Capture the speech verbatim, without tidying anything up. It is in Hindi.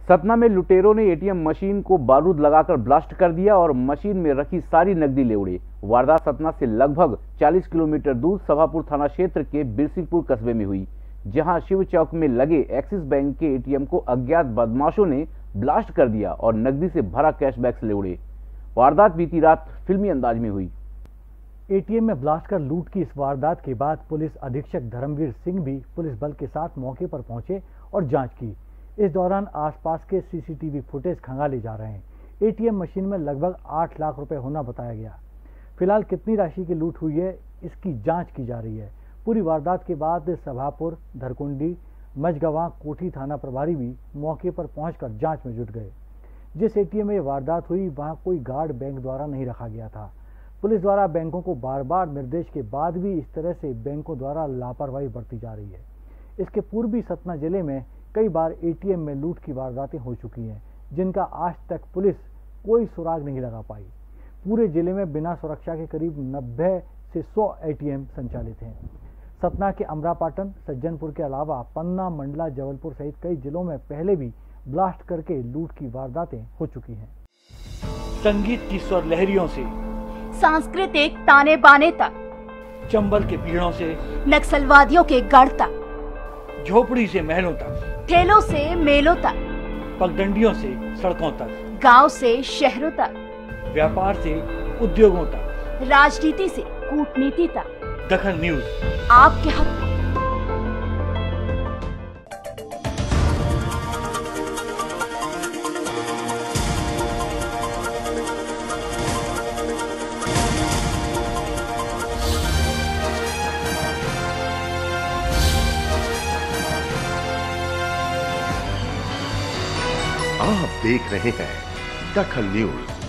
सतना में लुटेरों ने एटीएम मशीन को बारूद लगाकर ब्लास्ट कर दिया और मशीन में रखी सारी नकदी ले उड़े। वारदात सतना से लगभग चालीस किलोमीटर दूर सभापुर थाना क्षेत्र के बिरसिंहपुर कस्बे में हुई, जहां शिव चौक में लगे एक्सिस बैंक के एटीएम को अज्ञात बदमाशों ने ब्लास्ट कर दिया और नकदी से भरा कैश बैग ले उड़े। वारदात बीती रात फिल्मी अंदाज में हुई। एटीएम में ब्लास्ट कर लूट की इस वारदात के बाद पुलिस अधीक्षक धर्मवीर सिंह भी पुलिस बल के साथ मौके पर पहुंचे और जांच की। इस दौरान आसपास के सीसीटीवी फुटेज खंगाले जा रहे हैं। एटीएम मशीन में लगभग आठ लाख रुपए होना बताया गया। फिलहाल कितनी राशि की लूट हुई है, इसकी जांच की जा रही है। पूरी वारदात के बाद सभापुर, धरकुंडी, मझगवां, कोठी थाना प्रभारी भी मौके पर पहुंचकर जांच में जुट गए। जिस एटीएम में वारदात हुई वहां कोई गार्ड बैंक द्वारा नहीं रखा गया था। पुलिस द्वारा बैंकों को बार बार निर्देश के बाद भी इस तरह से बैंकों द्वारा लापरवाही बरती जा रही है। इसके पूर्व भी सतना जिले में कई बार एटीएम में लूट की वारदातें हो चुकी हैं, जिनका आज तक पुलिस कोई सुराग नहीं लगा पाई। पूरे जिले में बिना सुरक्षा के करीब नब्बे से सौ एटीएम संचालित हैं। सतना के अमरापाटन, सज्जनपुर के अलावा पन्ना, मंडला, जबलपुर सहित कई जिलों में पहले भी ब्लास्ट करके लूट की वारदातें हो चुकी हैं। संगीत की स्वर लहरियों से सांस्कृतिक ताने बाने तक, चंबल के पीड़ों से नक्सलवादियों के गढ़ तक, झोपड़ी से महलों तक, ठेलों से मेलों तक, पगडंडियों से सड़कों तक, गांव से शहरों तक, व्यापार से उद्योगों तक, राजनीति से कूटनीति तक, दखल न्यूज आपके हक में। आप देख रहे हैं दखल न्यूज।